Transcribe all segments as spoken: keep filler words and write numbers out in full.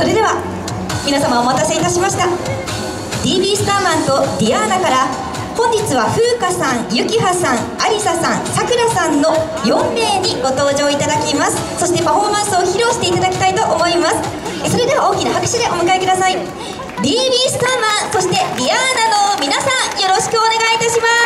それでは皆様お待たせいたしました。 ディービー スターマンとディアーナから本日は風花さん、ゆきはさん、ありささん、さくらさんのよんめいにご登場いただきます。そしてパフォーマンスを披露していただきたいと思います。それでは大きな拍手でお迎えください。 ディービー スターマン、そしてディアーナの皆さん、よろしくお願いいたします。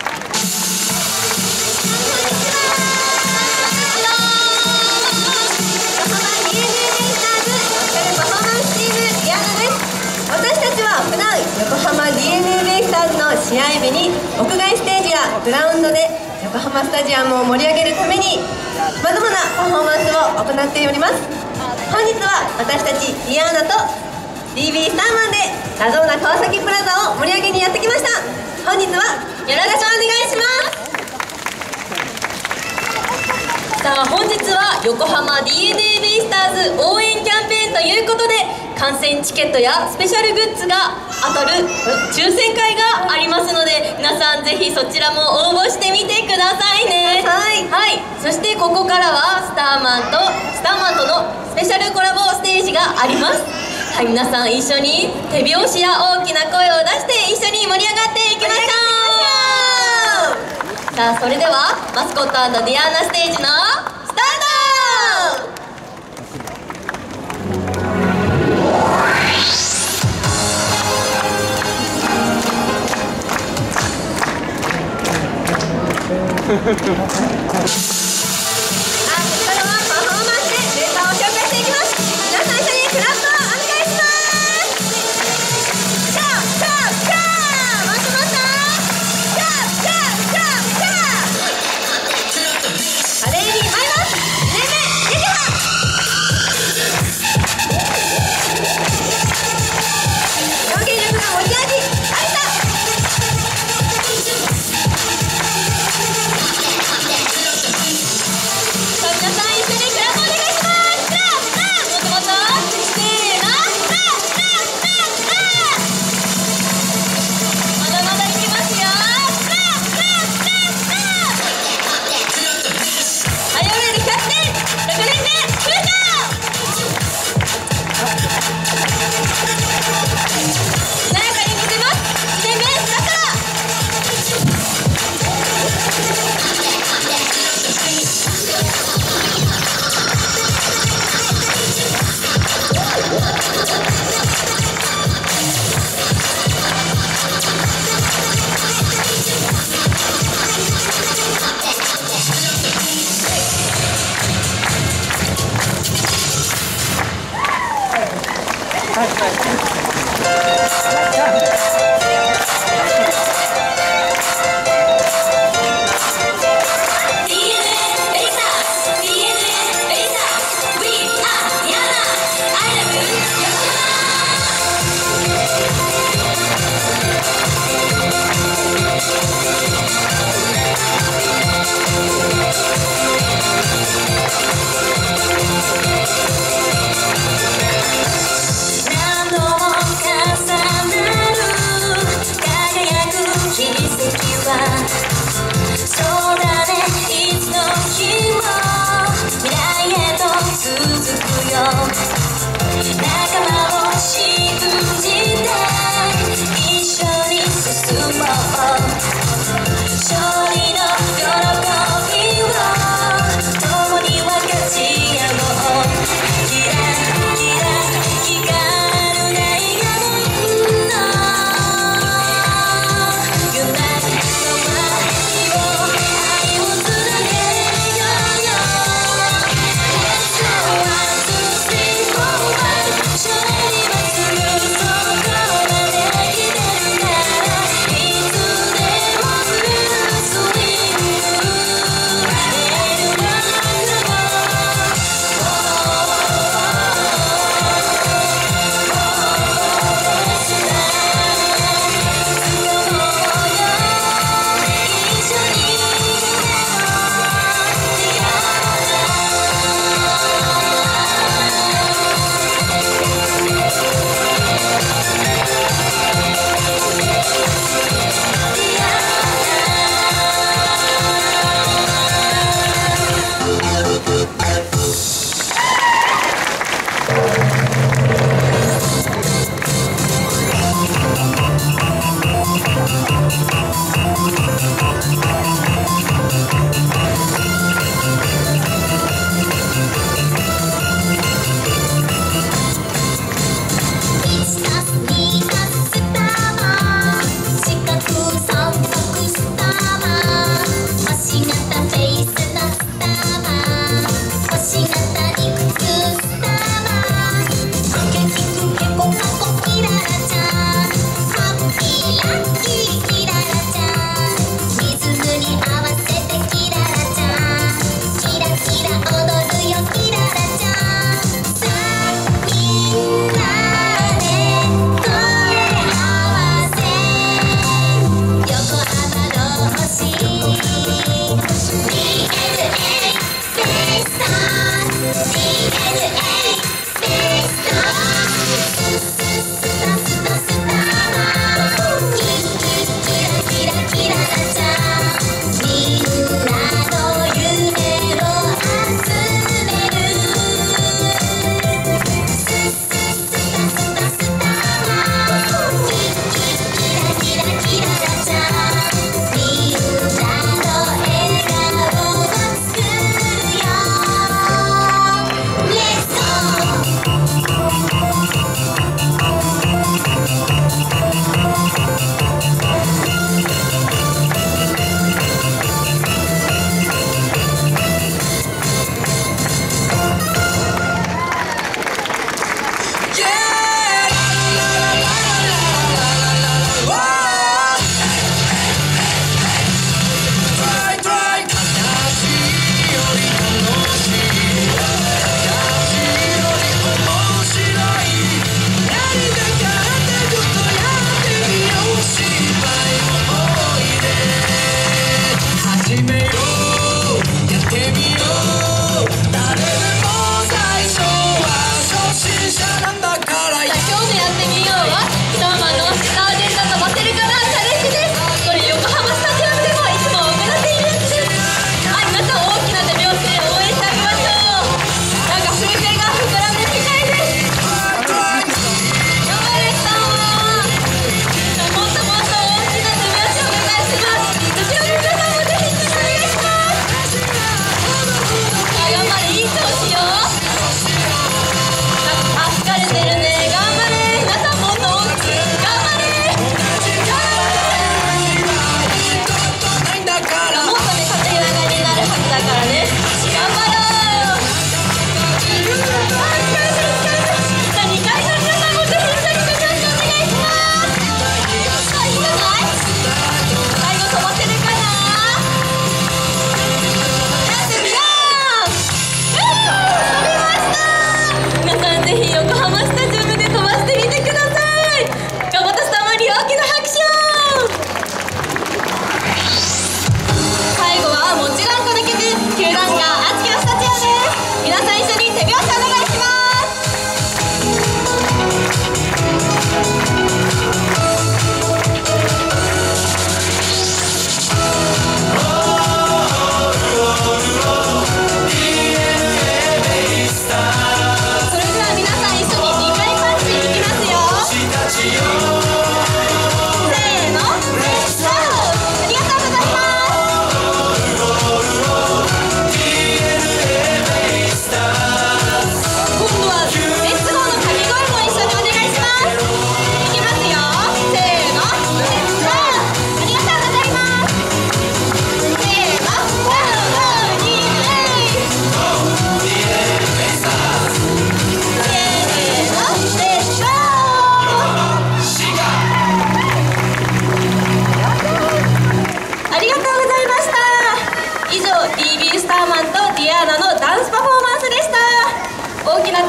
横浜 ディーエヌエー ベイスターズの試合日に屋外ステージやグラウンドで横浜スタジアムを盛り上げるためにさまざまなパフォーマンスを行っております。本日は私たちディアーナと ディービー スターマンでラゾーナ川崎プラザを盛り上げにやってきました。本日はよろしくお願いします。 さあ本日は横浜 ディーエヌエー ベイスターズ応援キャンペーンということで、観戦チケットやスペシャルグッズが当たる抽選会がありますので、皆さんぜひそちらも応募してみてくださいね。はい、はい、そしてここからはスターマンとスターマンとのスペシャルコラボステージがあります。はい、皆さん一緒に手拍子や大きな声を出して一緒に盛り上がっていきましょう。さあそれではマスコット&ディアーナステージのスタート。あ、ここからはパフォーマンスでデータを紹介していきます。皆さん一緒にクラップをお願いします。チャーチャーチャー、もっともっとチャーチャーチャーチャー。華麗に舞います。にねんめゆきは表現力が持ち味ありさ。 何度も重なる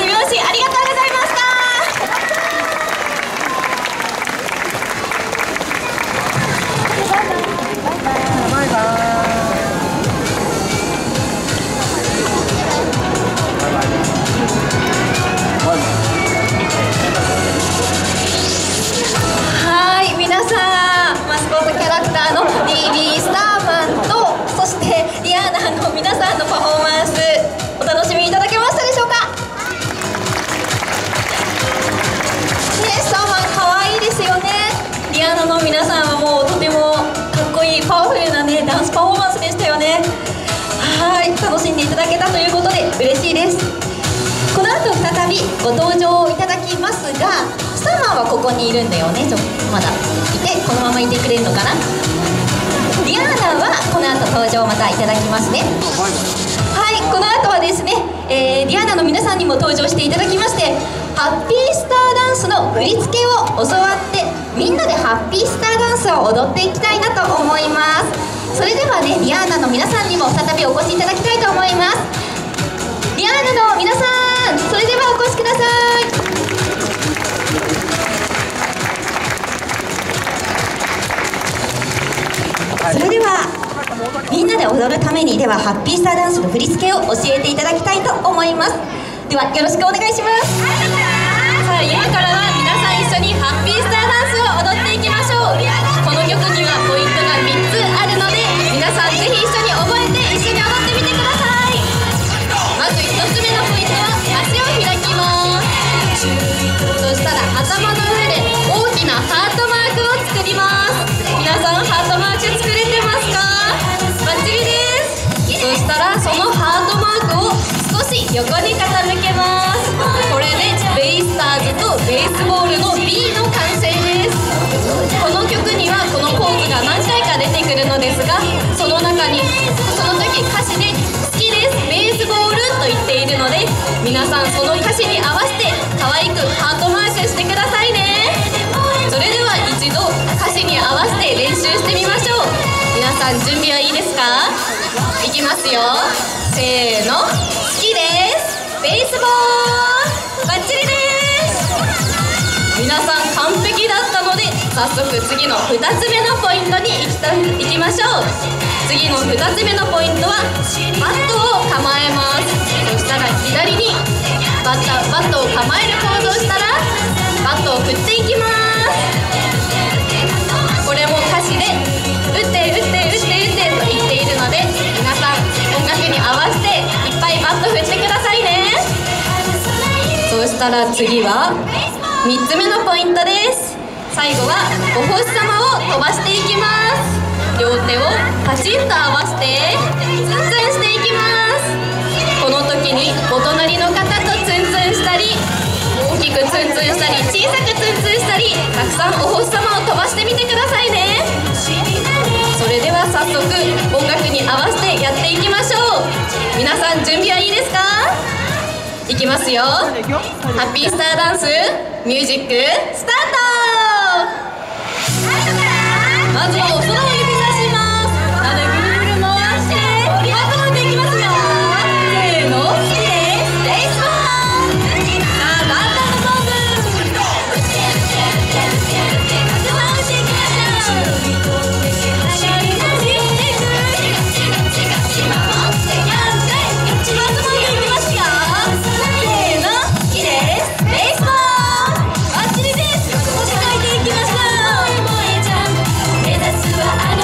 拍子ありがとうございました。はい、皆さん、マスコットキャラクターの ディービー スターマンと、そしてディアーナの皆さんのパフォーマンスお楽しみいただけましたでしょうか。ね、スターマン可愛いですよね。ディアーナの皆さんはもうとてもかっこいいパワフルなねダンスパフォーマンスでしたよね。はい、楽しんでいただけたということで嬉しいです。この後再びご登場いただきますが、スターマンはここにいるんだよね。ちょっとまだいて、このままいてくれるのかな。ディアーナはこの後登場またいただきますね。はい、この後はですね、えー、ディアーナの皆さんにも登場していただきまして、ハッピースターダンスの振り付けを教わって、みんなでハッピースターダンスを踊っていきたいなと思います。それではね、ディアーナの皆さんにも再びお越しいただきたいと思います。ディアーナの皆さん、それではお越しください。それではみんなで踊るために、ではハッピースターダンスの振り付けを教えていただきたいと思います。ではよろしくお願いします。さあ、今からは皆さん一緒にハッピースターダンスを踊っていきましょう。この曲にはポイントがみっつあるので、皆さんぜひ一緒に覚えて一緒に踊ってみてください。まずひとつめのポイントは足を開きます。そしたら頭の上で大きなハートマークを作ります。皆さんハートマーク作れてますか？バッチリです。そしたらそのハートマークを少し横に傾けます。これでベイスターズとベースボールの B の完成です。この曲にはこのポーズが何回か出てくるのですが、その中にその時歌詞で好きですベースボールと言っているので、皆さんその歌詞に合わせて可愛くハートマークしてくださいね。それでは一度歌詞に合わせて練習してみましょう。皆さん準備はいいですか？いきますよ。せーの、好きですベースボール、バッチリです。皆さん完璧だったので、早速次のふたつめのポイントに行きた行きましょう。次のふたつめのポイントはバットを構えます。そしたら左にバッタバットを構えるポーズをしたらバットを振っていきます。これも歌詞で打って打って打って打ってと言っているので、皆さん音楽に合わせていっぱいバット振ってくださいね。そうしたら次はみっつめのポイントです。最後はお星様を飛ばしていきます。両手をパチンと合わせてツンツンしていきます。この時にお隣の方とツンツンしたり、大きくツンツンしたり小さくツンツンしたり、たくさんお星様を飛ばしてみてくださいね。それでは早速音楽に合わせてやっていきましょう。皆さん準備はいいですか？いきますよ。ハッピースターダンスミュージックスタート。まずはお空を指さします。なのでぐるぐる回してハートマークいきますよ。せーの、好きですベースボール。さあバッターのポーズ、回していきましょう。目指すは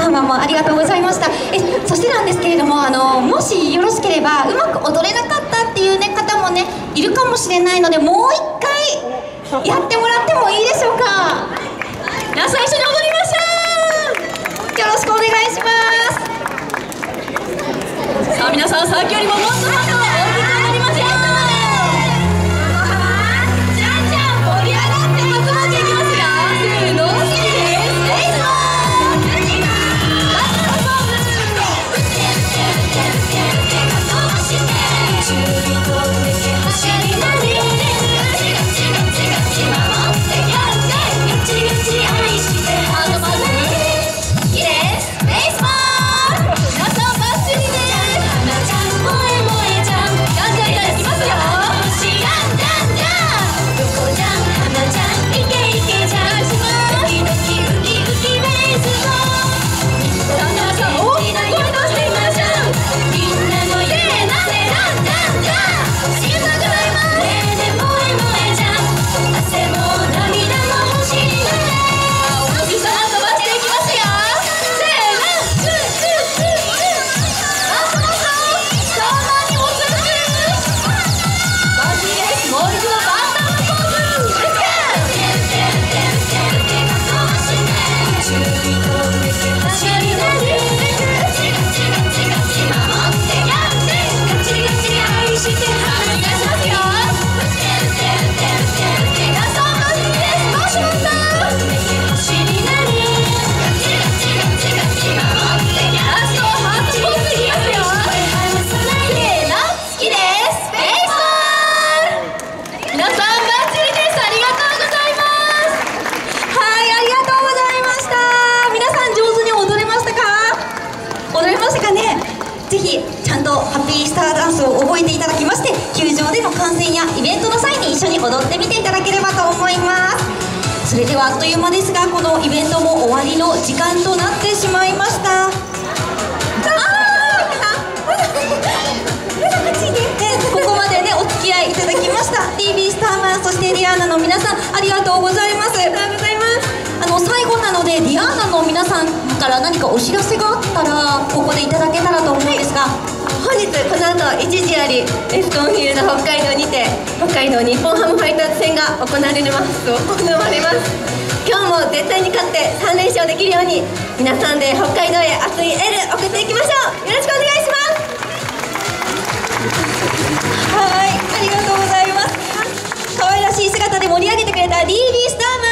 様もありがとうございました。えそしてなんですけれども、あのもしよろしければうまく踊れなかったっていう、ね、方もねいるかもしれないので、もう一回やってもらってもいいでしょうか。皆さん一緒に踊りましょう。よろしくお願いします。さあ皆さん、さっきよりももっともっと大きくなりますよ。じゃんじゃん盛り上がって集まっていきますよ。せーの、好きです。レイスボール。ラストボール。ぜひちゃんとハッピースターダンスを覚えていただきまして、球場での観戦やイベントの際に一緒に踊ってみていただければと思います。それではあっという間ですが、このイベントも終わりの時間となってしまいました。ここまでねお付き合いいただきました ティービー スターマン、そしてディアーナの皆さん、ありがとうございます。ありがとうございます。あの最後なので、ディアーナの皆さんから何かお知らせがあったらここでいただけたらと思うんですが、 本日この後いちじよりエフコンフィールド北海道にて北海道日本ハムファイターズ戦が行われます行われます。今日も絶対に勝ってさん連勝できるように、皆さんで北海道へ熱いエール送っていきましょう。よろしくお願いします。 はい、ありがとうございます。可愛らしい姿で盛り上げてくれた ディービー スターマン